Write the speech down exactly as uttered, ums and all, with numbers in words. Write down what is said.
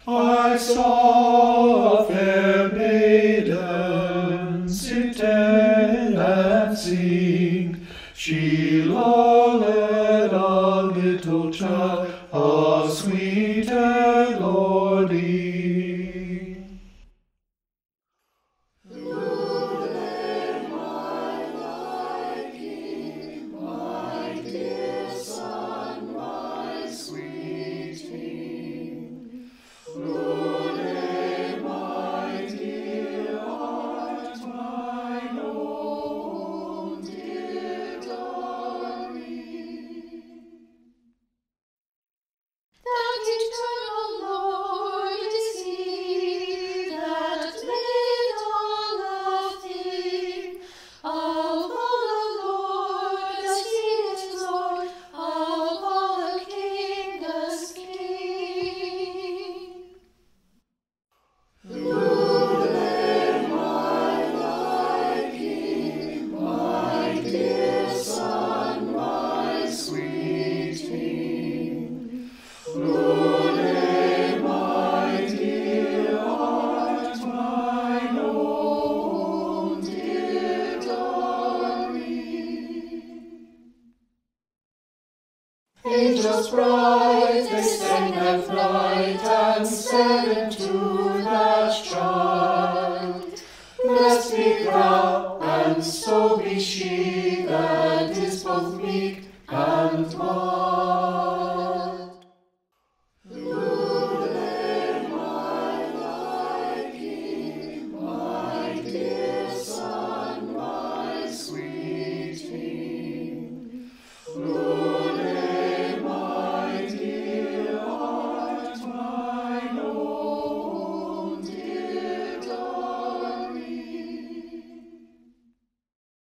I saw a fair maiden sitten and sing. She lulled a little child, a sweet and lordly. Lullay, my liking, my dear son, my sweeting. Lullay, my dear heart, mine own dear darling. That eternal Lord is He, that made all of thee. Of all the Lord, as He is Lord, of all the King as King. Lullay, my liking, my dear son, my sweeting. Lullay, my dear heart, mine own dear darling. Angels bright, they sang at night and said unto that child, Blessed be thou, and so be she that is both meek and mild.